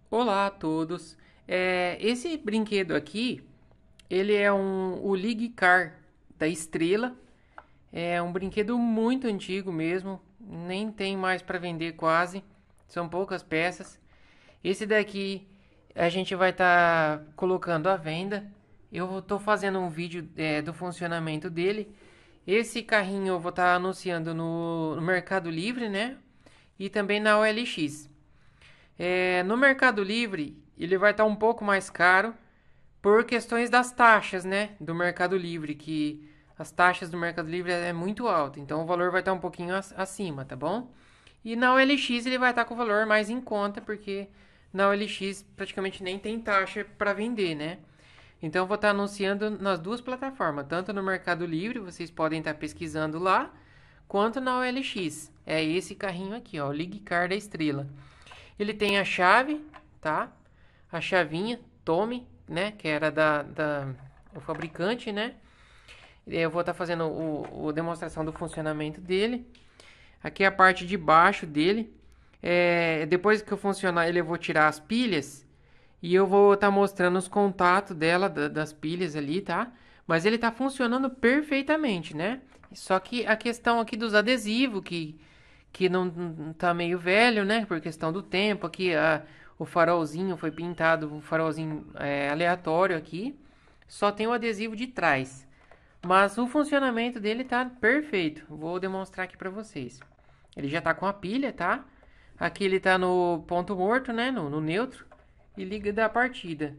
Olá a todos. Esse brinquedo aqui, ele é o League Car da Estrela. É um brinquedo muito antigo mesmo, nem tem mais para vender quase. São poucas peças. Esse daqui a gente vai estar colocando à venda. Eu estou fazendo um vídeo do funcionamento dele. Esse carrinho eu vou estar anunciando no Mercado Livre, né? E também na OLX. No Mercado Livre, ele vai estar um pouco mais caro por questões das taxas, né? Do Mercado Livre, que as taxas do Mercado Livre é muito alta, então o valor vai estar um pouquinho acima, tá bom? E na OLX ele vai estar com o valor mais em conta, porque na OLX praticamente nem tem taxa para vender, né? Então eu vou estar anunciando nas duas plataformas, tanto no Mercado Livre, vocês podem estar pesquisando lá, quanto na OLX. É esse carrinho aqui, ó, o League Car da Estrela. Ele tem a chave, tá? A chavinha, tome, né? Que era o fabricante, né? Eu vou estar fazendo a demonstração do funcionamento dele. Aqui é a parte de baixo dele. Depois que eu funcionar ele, eu vou tirar as pilhas. E eu vou estar mostrando os contatos dela, das pilhas ali, tá? Mas ele tá funcionando perfeitamente, né? Só que a questão aqui dos adesivos, que não tá meio velho, né? Por questão do tempo. Aqui o farolzinho foi pintado, um farolzinho aleatório aqui. Só tem o adesivo de trás. Mas o funcionamento dele tá perfeito. Vou demonstrar aqui pra vocês. Ele já tá com a pilha, tá? Aqui ele tá no ponto morto, né? No neutro. E liga da partida.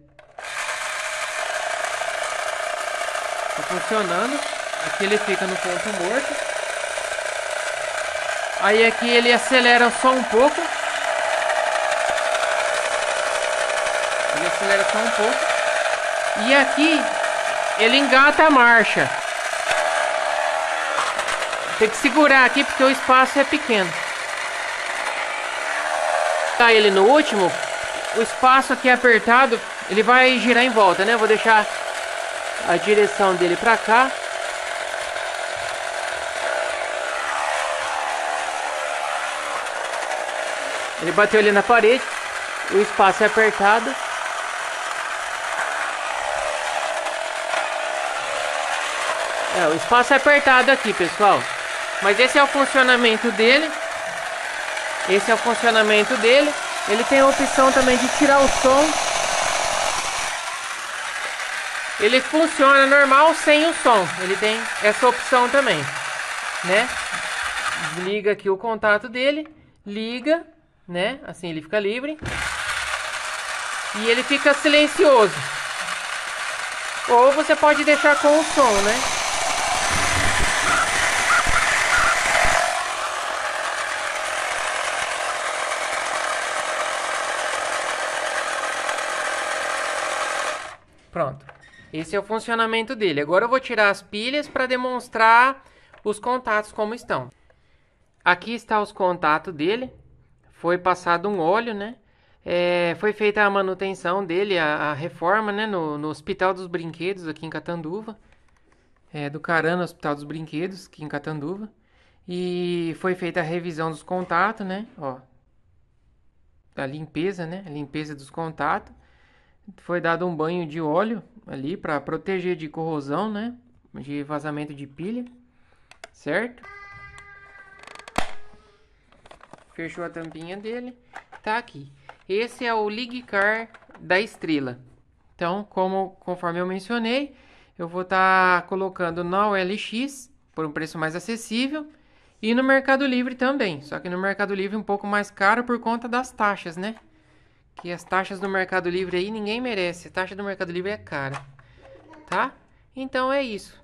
Tá funcionando. Aqui ele fica no ponto morto. Aí aqui ele acelera só um pouco. Ele acelera só um pouco. E aqui ele engata a marcha. Tem que segurar aqui porque o espaço é pequeno. Tá ele no último. O espaço aqui é apertado. Ele vai girar em volta, né? Vou deixar a direção dele pra cá. Ele bateu ali na parede. O espaço é apertado. O espaço é apertado aqui, pessoal. Mas esse é o funcionamento dele. Esse é o funcionamento dele. Ele tem a opção também de tirar o som. Ele funciona normal sem o som. Ele tem essa opção também, né? Desliga aqui o contato dele. Liga, né? Assim ele fica livre. E ele fica silencioso. Ou você pode deixar com o som, né? Pronto. Esse é o funcionamento dele. Agora eu vou tirar as pilhas para demonstrar os contatos como estão. Aqui está os contatos dele. Foi passado um óleo, né? Foi feita a manutenção dele, a reforma, né? No Hospital dos Brinquedos, aqui em Catanduva. Do Carana, Hospital dos Brinquedos, aqui em Catanduva. E foi feita a revisão dos contatos, né? Ó. A limpeza, né? A limpeza dos contatos. Foi dado um banho de óleo ali para proteger de corrosão, né? De vazamento de pilha, certo? Fechou a tampinha dele, tá aqui. Esse é o League Car da Estrela. Então, conforme eu mencionei, eu vou estar colocando na OLX por um preço mais acessível e no Mercado Livre também. Só que no Mercado Livre um pouco mais caro por conta das taxas, né? Que as taxas do Mercado Livre aí ninguém merece. A taxa do Mercado Livre é cara, tá? Então é isso.